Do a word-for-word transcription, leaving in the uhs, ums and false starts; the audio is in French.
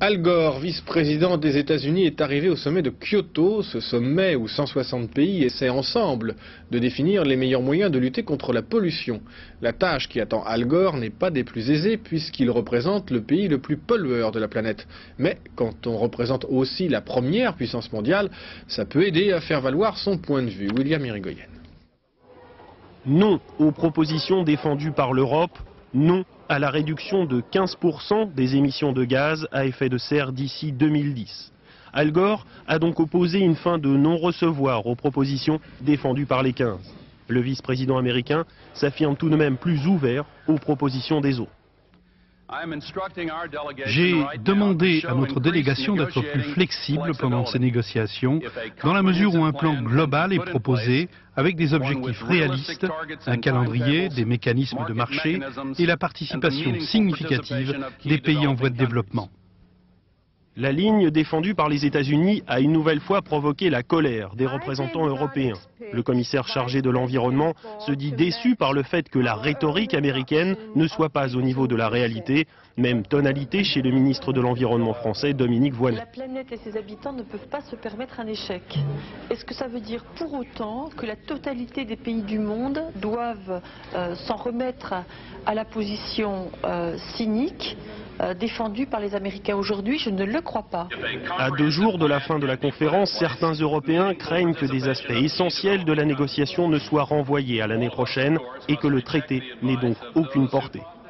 Al Gore, vice-président des États-Unis, est arrivé au sommet de Kyoto, ce sommet où cent soixante pays essaient ensemble de définir les meilleurs moyens de lutter contre la pollution. La tâche qui attend Al Gore n'est pas des plus aisées puisqu'il représente le pays le plus pollueur de la planète. Mais quand on représente aussi la première puissance mondiale, ça peut aider à faire valoir son point de vue. William Irigoyen. Non aux propositions défendues par l'Europe, non à la réduction de quinze pour cent des émissions de gaz à effet de serre d'ici deux mille dix. Al Gore a donc opposé une fin de non-recevoir aux propositions défendues par les quinze. Le vice-président américain s'affirme tout de même plus ouvert aux propositions des autres. J'ai demandé à notre délégation d'être plus flexible pendant ces négociations, dans la mesure où un plan global est proposé avec des objectifs réalistes, un calendrier, des mécanismes de marché et la participation significative des pays en voie de développement. La ligne défendue par les États-Unis a une nouvelle fois provoqué la colère des représentants européens. Le commissaire chargé de l'environnement se dit déçu par le fait que la rhétorique américaine ne soit pas au niveau de la réalité. Même tonalité chez le ministre de l'Environnement français, Dominique Voynet. La planète et ses habitants ne peuvent pas se permettre un échec. Est-ce que ça veut dire pour autant que la totalité des pays du monde doivent euh, s'en remettre à la position euh, cynique euh, défendue par les Américains aujourd'hui? Je ne le crois pas. À deux jours de la fin de la conférence, certains Européens craignent que des aspects essentiels de la négociation ne soient renvoyés à l'année prochaine et que le traité n'ait donc aucune portée.